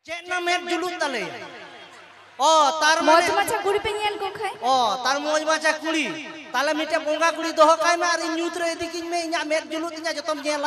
चेना met जुलूत तले ओ तार मौज माछा कुड़ी पे नियन को खाए ओ तार मौज माछा कुड़ी ताले मिटे बोंगा कुड़ी दोहो काय में आर न्यूत रे दिकिन में इnya मेट जुलूत इnya जतम जेला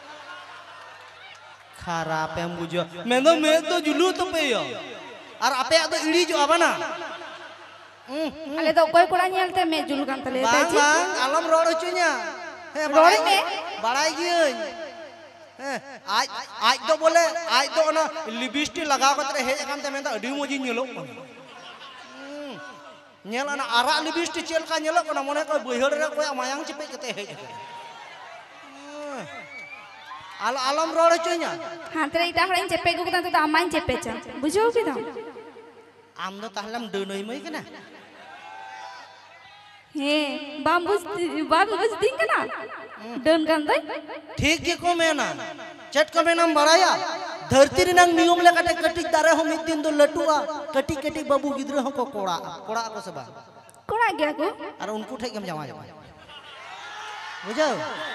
खराब एम बुझो मैं तो जुलूत पे यो और आपे तो इड़ी जो आबना अले तो कोई कोड़ा नियलते में जुल कान तले बांग बांग आलम रोड होचुnya रोड में बड़ाई गियन आज आज तो बोले आज तो ना लिपस्टिक लगा कर हेज कान ते मेंदा अडी मोजी नेलो नेला ना आरा लिपस्टिक चेल का नेलो कोना मने को बहिड़ रे कोया मायांग चिपे कते हेज आलम रोड होचुnya हां तेरे इटा हड़न चेपे को ता तो अम्मा चेपे चा बुझो की दाम आम दो ताहलम दोनोई मई कना हे बाबूस दिन कना डन कान दई ठीक के को मेना चट को मेना बड़ाया धरती रिनांग नियम लेकाते कटिक दारे हो मिद दिन दो लटुआ कटिक कटिक बाबू गिद्र हो को कोड़ा को सबा कोड़ा गया को और उनको ठेक हम जावा बुझो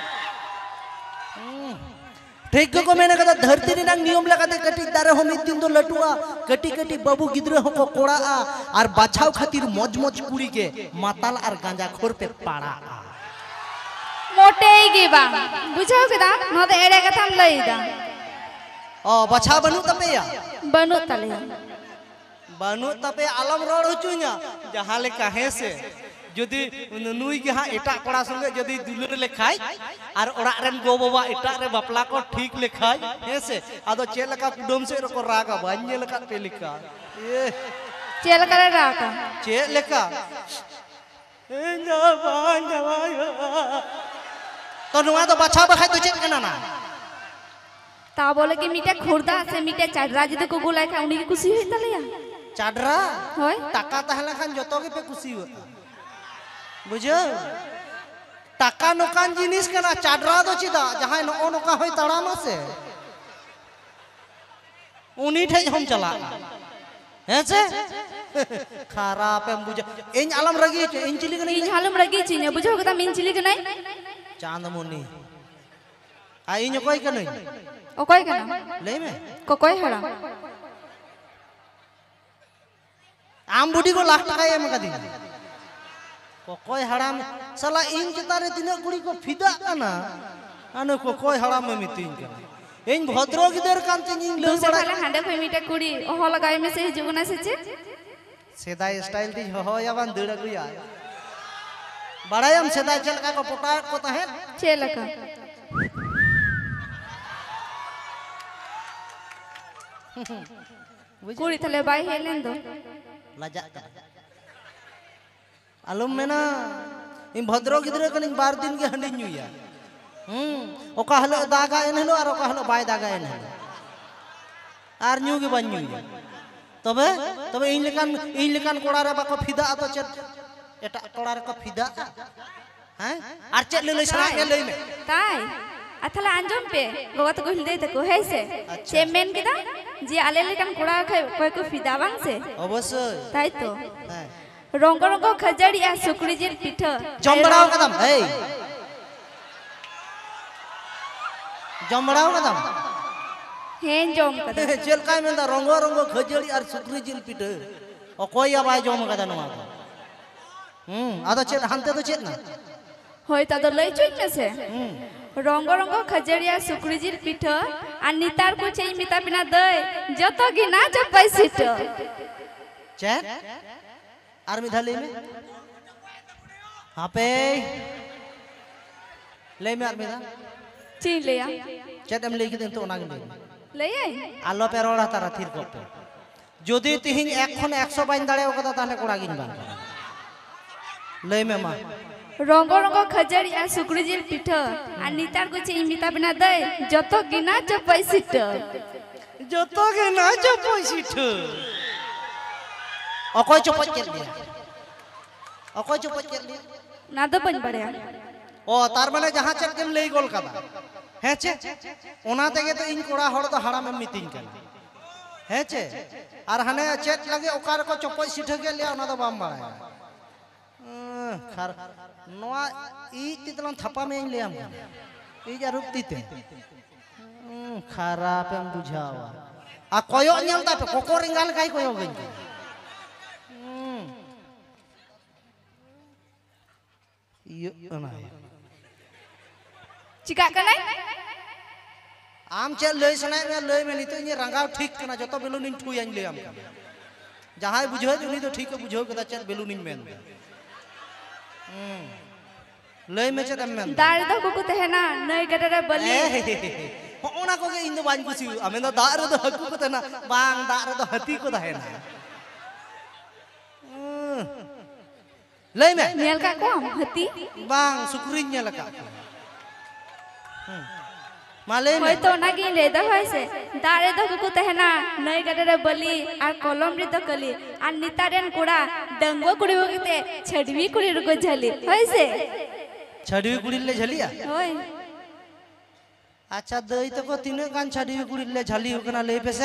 ठीक को मेना कदा धरती रिनांग नियम लेकाते कटिक दारे हो मिद दिन दो लटुआ कटिक कटिक बाबू गिद्र हो को कोड़ा और बाछाव खातिर मौज मौज कुड़ी के माताल और गांजा खोर पे पाड़ा मोटे ही बा बुझो के दा न तो एड़े कथा लई दा ओ बछा बनु तपे या बनु तले बनु तपे आलम रोड होचुnya जहां ले काहे से जदि नुई के हां एटा कोड़ा संगे जदि दुलर ले खाय और ओड़ा रेन गो बाबा एटा रे बापला को ठीक ले खाय हे से आदो चे लका कुडम से को रागा बान्ये लका पे लिखा ए चेल करे राका चे लेका ए जावा तो नुआ तो बछा बखाय तो चेक कना ना ता बोले कि मीटे खुर्दा से मीटे चाडरा जदि को गुलाय खा उनी की खुशी होई तले चाडरा होय टाका तहला खान जतो के पे खुशी हो बुझो टाका नोकान जिनिस कना चाडरा दो चिदा जहां नो नोका होय तड़ामा से उनी ठे हम चला हैं से खराब है बुझो इन आलम रगी छ इन चिली कने इन हालम रगी छी ने बुझो कदा मिन चिली के नहीं चांदमुनी आ इन कोई के नहीं ओ कोई कना ले में को कोई हड़ा आम बुढ़ी को लाख टका एम कदी को कोई हराम साला इन चतारे तिना कुड़ी को फिदा कना अने को कोई हराम में मितिन कना इन भद्रो गिदर कान तिन इन ले बड़ा साला हांडे कोई मीटे कुड़ी ओ लगाय में से जुगना से चे सेदाय स्टाइल दी हो याबान दड़ गुया बड़ायम सेदाय चलका को पोटा को तहे चेलका कुड़ी थले बाई हेलेन दो लजा आलम मेना इन भद्रो गिदर कन बार दिन के हंडी नुया ओका हलो दागा एन हलो और ओका हलो बाय दागा एन हलो आर न्यू के बन न्यू तबे तबे इन लेकान कोड़ा रे बाको फिदा तो चेत एटा कोड़ा रे को फिदा हैं आर चेत ले सरा के ले में ताई अथला अंजम पे गोवा तो हिल दे तको है से चेमेन किदा जी आले लेकान कोड़ा खाय कोई को फिदा बांग से अवश्य ताई तो हैं रंग रंग खजड़ी आ सुकड़ी जिल पिठा जमबड़ाओ कदम ए जमबड़ाओ कदम हेन जोम कदा चेल काय मेंदा रंगो रंगो खजड़ी और सुकरी जिल पिठा ओ कोई आबाय जोम कदा नुआ आदो चेत हानते तो चेत ना होय ता तो लई चुई में से रंग रंग खजड़ी आ सुकड़ी जिल पिठा आ नितार को चई मिता बिना दई जतो गिना जपै सिट चेत आर मिधाली में हाँ पे ले में आर मिधा ची लिया चेत एम लेखि देन तो ओना गे ले आई आलो पे रोड़ा तारा थिर को पे जदि तिहिन एक खन 100 बाइन दाड़े ओकदा ताले कोड़ा गिन बान ले में मा रंग रंग खजड़ी आ सुकड़ी जिल पिठा आ नितार को चई मिता बिना दई जतो गिना जपै सिट जतो गे ना जपै सिट अकोय चपच चेत दिया अकोय चपच चेत दिया ना दो बन बड़े ओ तार माने जहां चेत केम लेई गोल कदा हे चे ओना तेगे तो इन कोड़ा हड़ तो हाड़ा में मिटिंग कना हे चे आर हने चेत लगे ओकार को चपच सिट के लिया ओना तो बाम बाड़ा खर नोआ ई तितलन थपा में ले हम ई जा रुक तीते खराब हम बुझावा आ कोयो nyal ta koko ringgal kai koyo gin iya ana चिका कनाय आम चे लय सनाय में लय में नितो इ रंगाव ठीक कना जतो बेलुन इन ठुयान ले आम जहां बुझो उनी तो ठीक बुझो कदा चे बेलुन इन मेन लय में चे मेन दार दो को तहना नय गडरे बलि होना को के इन दो बान कुसी आमे दो दार दो हकु को तहना बांग दार दो हती को तहना लय में नेल का को हती बांग सुकुरिन नेल का माले होय तो नागी ले दो होय से दारे दो को तहना नय गडरे बलि आर कलम रे दो कली आर नितारेन कुड़ा डंगो कुड़ी होते छडवी कुड़ी रुको झली होय से छडवी कुड़ी ले झलिया होय अच्छा दई तो को तीन गान छडवी कुड़ी ले झली होकना ले पेसे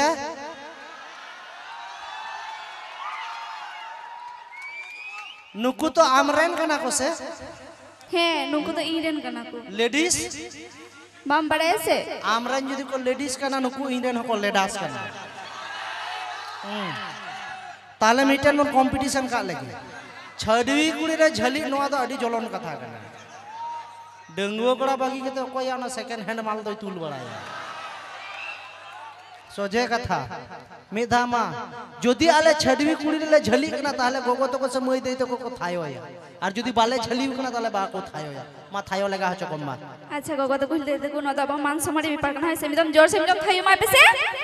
नुकु तो आमरेन कना को से हे नुकु तो इरेन कना को लेडीज बाम बड़े से आमरेन जदि को लेडीज कना नुकु इरेन को लेडास कना ताले मीटर में कंपटीशन का लगी छडवी कुड़ी रे झली नोआ तो अडी जलन कथा कना डंगुआ कड़ा बागी के तो कोई आना सेकंड हैंड माल दो तुल बड़ाया सोजे कथा मिधामा जदि आले छडवी कुड़ी ले झली कना ताले गोगो तो को समय दे तो को थायो या और जदि बाले झली कना ताले बा को थायो या मा थायो लगा हचो कम्मा अच्छा गोगो तो कुल दे दे को न दबा मान समारी विपार कना है से मिदम जोर से मिदम थायो मा पेसे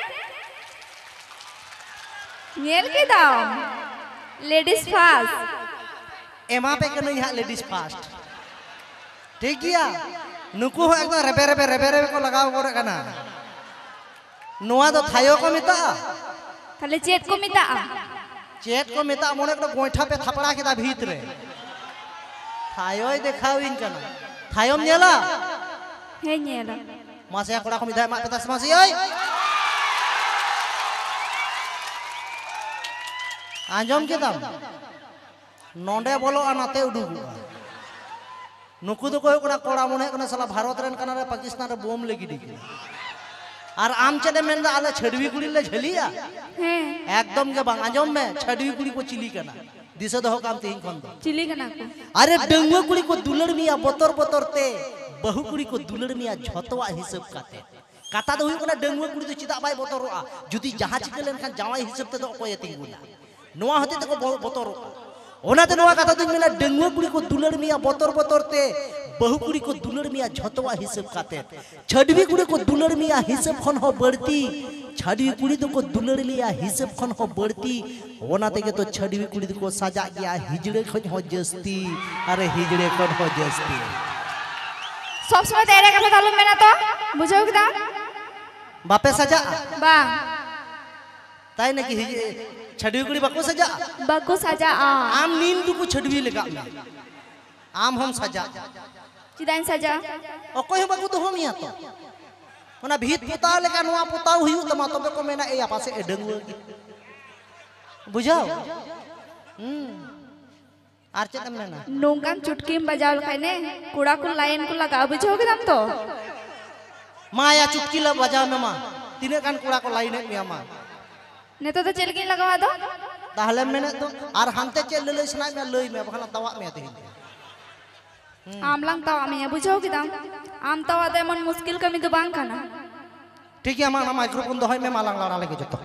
नेल के दाम लेडीज फास्ट एमा पे कनो यहां लेडीज फास्ट ठीक गया नुकु हो एकदम रेबे रेबे को लगाओ करे कना नोआ तो थायो को मिता खाली चेट को मिता मोने को गोइठा पे थपड़ा के दा भीतरे थायोय देखाव इन कना थायोम नेला हे नेला मासे कोड़ा को मिदा मा पेतास मासे ओय आंजम के दाम नोंडे बोलो अनाते उडुगु नुकु तो कोई कोड़ा मोने कना साला भारत रेन कना रे पाकिस्तान रे बम लेगी दिखे और आम चले मेन आले छडवी कुड़ी ले झलिया हैं एकदम के बांग आंजम में छडवी कुड़ी को चिली कना दिसे दो काम तेहिं खन दो चिली कना को अरे डंगुआ कुड़ी को दुलड़ मिया बोतर ते बहु कुड़ी को दुलड़ मिया झतवा हिसाब काते काता दो हुई कना डंगुआ कुड़ी तो चिदा बाय बोतरोआ जुदी जहां चिके लेन खान जावाई हिसाब ते दो कोय तिंगुला नोआ होते ते को बोतरोआ ओनाते नोआ कथा दिन मेना डंगुआ कुड़ी को दुलड़ मिया बोतर ते बहु कुड़ी को दुलड़ मिया झतवा हिसाब काते छडवी कुड़ी को दुलड़ मिया हिसाब खन हो बढ़ती छडवी कुड़ी तो को दुलड़ लिया हिसाब खन हो बढ़ती ओनाते के तो छडवी कुड़ी को सजा गया हिजड़े खन हो जस्ती अरे हिजड़े खन हो जस्ती सब समय तेरे का बतालू मेना तो बुझो किदा बापे सजा बा ताई ने कि छडवी कुड़ी बाको सजा आम नीम दुको छडवी लगा आम हम सजा चिदान सजा ओकोय बाको तो हम या तो ओना भीत पुता लेका नोआ पुताव हुयु तमा तबे को मेना ए पासे ए डंगुआ की बुझाओ आर चेत मेना नोंगाम चुटकी बजावल खाने कुड़ा को लाइन को लगा बुझो के दम तो माया चुटकी ला बजाव में मा तिने कान कुड़ा को लाइन में मा ने तो चलकी लगावा दो ताहले मेने तो आर हानते चल ले सनाय में लई में बखला तवा में तेहि आमलांग तवा में बुझो के दम आम तवा दे मन मुश्किल कमी तो बांग खाना ठीक है माना माइक्रोफोन दो में मालांग लाड़ा लेके जतो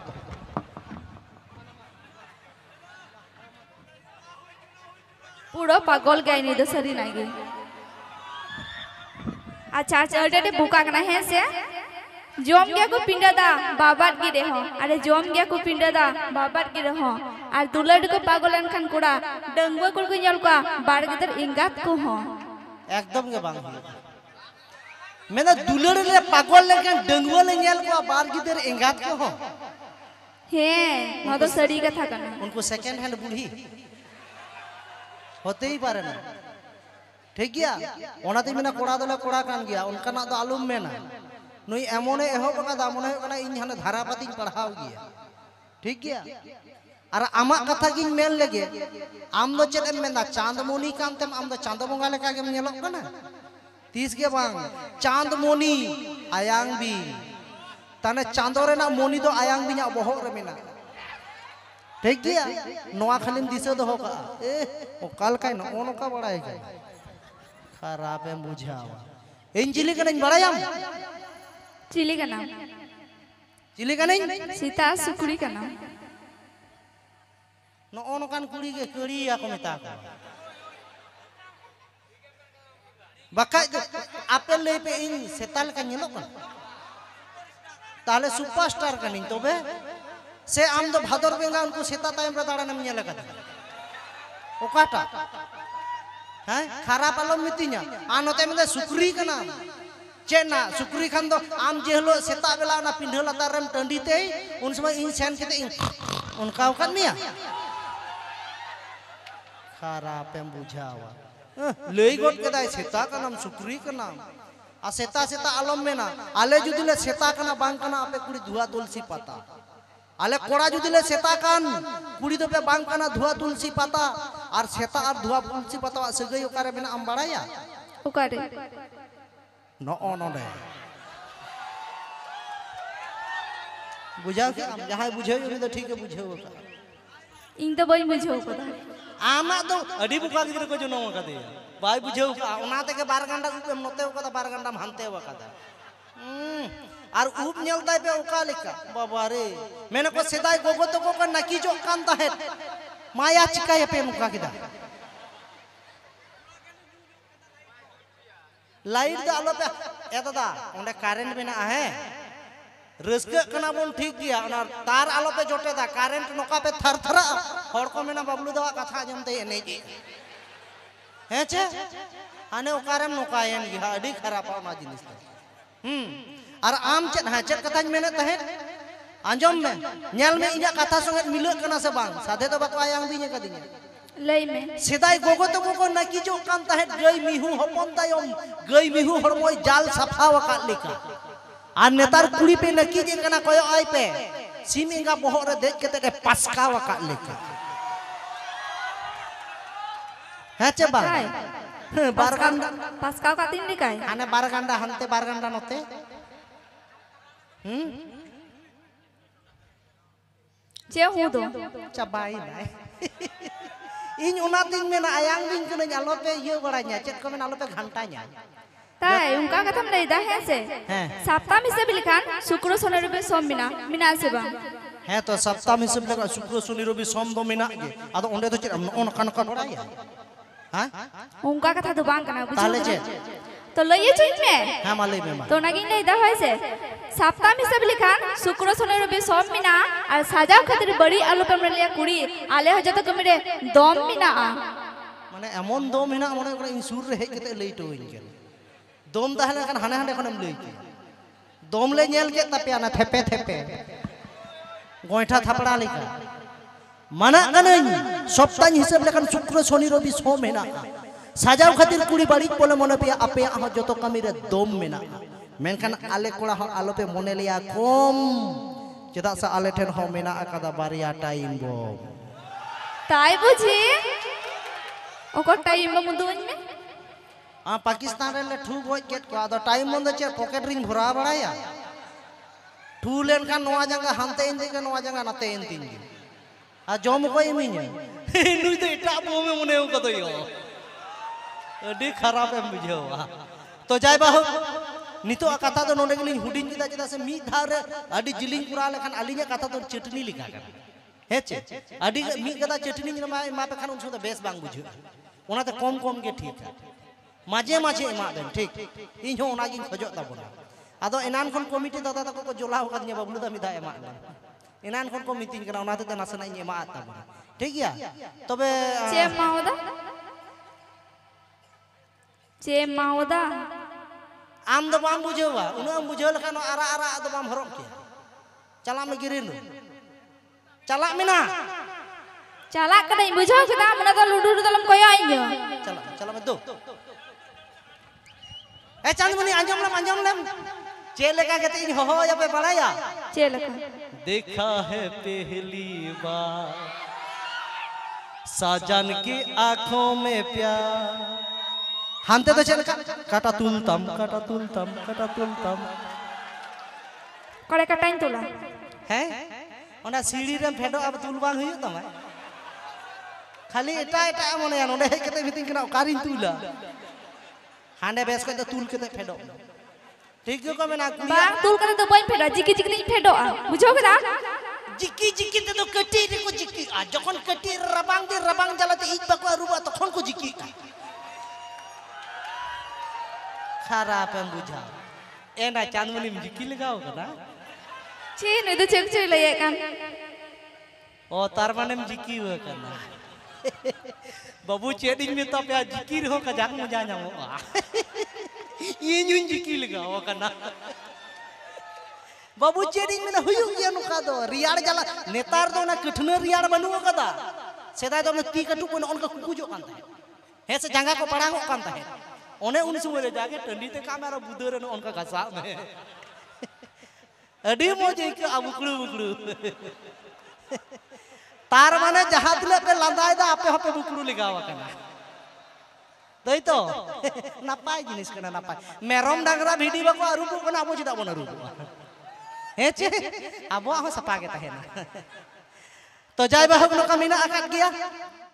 पूरा पागल गई नहीं तो सरी नागी अच्छा चलते बुका कना है से जोम गया को पिंडा दा बाबाट गिरे हो अरे जोम गया को पिंडा दा बाबाट गिरे हो और दुलड़ को पागलन खान कुड़ा डंगुआ कुड़ को ñal को बाड़ गिदर इंगात को हो एकदम के बांग मेना दुलड़ ले पागल लेकिन डंगुआ ले ñal को बाड़ गिदर इंगात को हो हे न तो सड़ी का था कना उनको सेकंड हैंड बुढ़ी होते ही पारे ना ठीक गया ओनाते मेना कोड़ा दले कोड़ा कान गया उनका ना तो आलूम में ना नई एमोने एहो बका दामोने कना इन हाने धारापाती पढ़ाव गया ठीक गया और आमा कथा गिन मेल लगे आम दो चेद मेना चांदमोनी कांतेम आम दो चांद बोंगा लेका गेम नेलोक कना तीस के बांग चांदमोनी आयांग बी ताने चांदो रेना मोनी दो आयांग बिना बोहक रे मेना ठीक गया नोआ खालिम दिसो दो होगा ओ काल काय न ओनो का बड़ाई गए खराब है बुझावा इन चिली का नहीं बड़ायम चिली का नाम चिली का नहीं सीता सुकुड़ी का नाम नो ओनो कान कुड़ी के कड़ी या को मेता का बका आपेल ले पे इन सेताल का ᱧᱮᱞᱚᱜ ᱠᱟᱱᱟ ताले सुपरस्टार का नहीं तो बे से आम दो भादर बेंगा उनको सेता तायम रे दाड़ानम ᱧᱮᱞ कदा ओकाटा हैं खराब आलम मितिnya आनोते में सुक्री कना चेना सुक्री खान दो आम जेहलो सेता बेला ना पिंढो लातारम टंडी ते उन समय इन सेन केते इन उनका kan मिया खराब एम बुझावा लई गोट केदाय सेता का नाम सुक्री का नाम आ सेता सेता आलम में ना आले जुदिले सेता कना बांग कना आपे कुड़ी धुआ तुलसी पाता आले कोड़ा जुदिले सेता कान कुड़ी दो पे बांग कना धुआ तुलसी पाता और सेता और धुआ तुलसी पाता सगई ओकारे बिना आम बाड़ाया ओकारे नो नो दे बुझाओ के जहां बुझे उनी तो ठीक है बुझे ओका इन तो बई बुझो को आमा तो अडी बुका गिदर को जनो का दे बाय बुझे ओना ते के 12 घंटा को नते ओका 12 घंटा मानते ओका और ऊप नेलताय पे ओका लेका बाबा रे मैंने को सेदाय गोगो तो को नकी जो कान ताहे माया चिकाय पे मुका किदा लाइट दा आलो पे ए दादा ओंडे करेंट बिना है रस्के कना बोन ठीक गया और तार आलो पे जोटे दा करेंट नोका पे थरथरा हर को मेना बबलू दवा कथा जमते एने जी है चे आने ओकारेम नोकायन गिहा अडी खराब ना जिनिस और आम चेत हा चेत कथा मेने तहे आंजम में नेल में इया कथा संगे मिलो कना से बांग साधे तो बाको आयांग बिने कदिnya लई में सेदाय गोगो तो को नकी जो कान तहे गई मिहु हपन तायम गई मिहु हरमोय जाल सफा वका लेका आ नेतार कुड़ी पे नकी जे कना कोयो आय पे सिम इंगा बोहर रे देख के ते पासका वका लेका है चे बा बारगंडा पासका का तीन लिकाय आने बारगंडा हनते बारगंडा नते जे हो दो चबाई नाय इन उना दिन में ना आयांग दिन कने आलो पे ये बड़ाnya चेत को में आलो पे घंटाnya ताई उनका कथम लई दा है से सप्ताह में से बिलखान शुक्र शनि रवि सोम मिना से बा है तो सप्ताह में से लगा शुक्र शनि रवि सोम दो मिना गे आदो ओंडे तो चेत ओन कान का बड़ाया हां उनका कथा तो बांग कना बुझो ताले चे तो लइए चीज में हां मालई में तो नगिन लई दा है से सप्ताह में से बिलखान शुक्र शनि रवि सोम मिना और साजा खातिर बड़ी आलू पे लिया कुड़ी आले हो जतो कमिरे दम मिना माने एमन दम हिना मने ओकरा इंसुर रे हेज केते लई टोइन के दम ताहले kan हाने हाने खनम लई के दम ले नेल के तपिया ना थेपे थेपे गोइठा थपड़ा लेका माना कनई सप्ताह हिसाब लेखन शुक्र शनि रवि सोम हेना साजाव खातिर कुड़ी बाड़ी बोले मने पे आपे आ जतो कमी रे दम मेना मेनखान आले कोड़ा हो आलो पे मने लिया कम चेदा सा आले ठेन हो मेना आकादा बारिया टाइम बम ताई बुझी ओको टाइम में मुदुन में पाकिस्तान रे ठू गोज केट को आदो टाइम मन चे पॉकेट रिंग भरा बड़ाया ठू लेन का नोआ जंगा हनते इन के नोआ जंगा नते इन तीन आ जम को इमिने नुई तो एटा बो में मने को तो यो अडी खराब है बुझेवा तो जाय बाहु नितो कथा तो नोडे गलिन हुडिन किदा चेदा से मी धार अडी जिलिंग पुरा लेखान अलिnya कथा तो चटनी लिखा कर हेचे अडी मी कदा चटनी मा पे खान उन बेस बांग बुझे ओनाते कम कम के ठीक है माजे माजे एमा देन ठीक इन हो ओना गिन खजो ताबोना आदो एनान कोन कमिटी दादा तको को जोला हो कदिया बबलू दा मिदा एमा एनान कोन को मीटिंग करा ओनाते त नासना एमा ताबोना ठीक गया तबे चे माओदा आम दो बाम बुझेवा उना बुझे लखन आरा आरा दो बाम हरक के चला में गिरिन चला में ना चला कदई बुझो के दा मने तो लुडू दलम कोय आइयो चला चला में दो ए चांदमणि अंजम लेम चे लेका के इन हो या पे बड़ाया चे लेका देखा है पहली बार साजन की आंखों में प्यार हानते तो चल काटा तुलतम Kore katain tula. Heh? Ona siri rem fedo ab tul bang huyuk tama. Khali eta mone ya nonde hej kate miting kena karin tula. Hande bes kate tul kate fedo. ठीक जो कमें ना कुड़िया Bang tul kata tu bain pedo, jiki jiki ni pedo बुझो के दा? जिकी जिकी तो कटी रे को जिकी आ जखन कटी रबांग जलाते इज बाको अरुबा तखन को जिकी खराब है बुझा एना चांदमनी में जिकी लगाओ कना ची नु तो चेक चेक ले kan. ओ तार माने में जिकी हो कना बाबू चेडिंग में तो पे जिकी रहो कजाक मजा ᱧᱟᱢᱚᱜ ये ᱧᱩᱧ जिकी लगाओ कना बाबू चेडिंग में हुयुग गया नुका दो रियाड़ जला नेतार दो ना कठना रियाड़ बनू कदा सेदा दो ती कटु को उनका कुकुजो कान था हे से जंगा को पड़ांगो कान था ओने उन समय ले जाके टंडी ते कामेरा बुदर न उनका गसा में अडी मोजे के अबुकड़ू बुकड़ू तार माने जहां दिले पे लंदाय दा आपे हपे बुकड़ू लगावा कना तई तो नापाय जिनिस कना नापाय मेरम डांगरा भिडी बाको अरुबो कना अबो चिदा बन अरुबो हेचे अब सपा के तहना तो जाय बाहु नो का मीना आकात गया